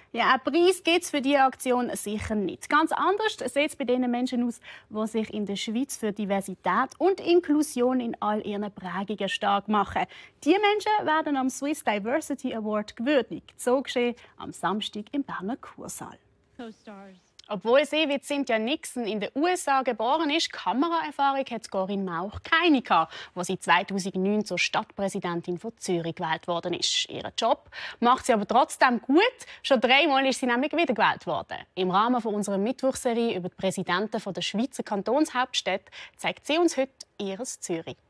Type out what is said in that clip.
Ja, einen Preis gibt es für diese Aktion sicher nicht. Ganz anders sieht es bei den Menschen aus, die sich in der Schweiz für Diversität und Inklusion in all ihren Prägungen stark machen. Diese Menschen werden am Swiss Diversity Award gewürdigt. So geschehen am Samstag im Berner Kursaal. Obwohl sie wie Cynthia Nixon in den USA geboren ist, Kameraerfahrung hat Corinne Mauch keine gehabt, wo sie 2009 zur Stadtpräsidentin von Zürich gewählt worden ist. Ihren Job macht sie aber trotzdem gut. Schon 3-mal ist sie nämlich wiedergewählt worden. Im Rahmen unserer Mittwochserie über die Präsidenten der Schweizer Kantonshauptstädte zeigt sie uns heute ihres Zürich.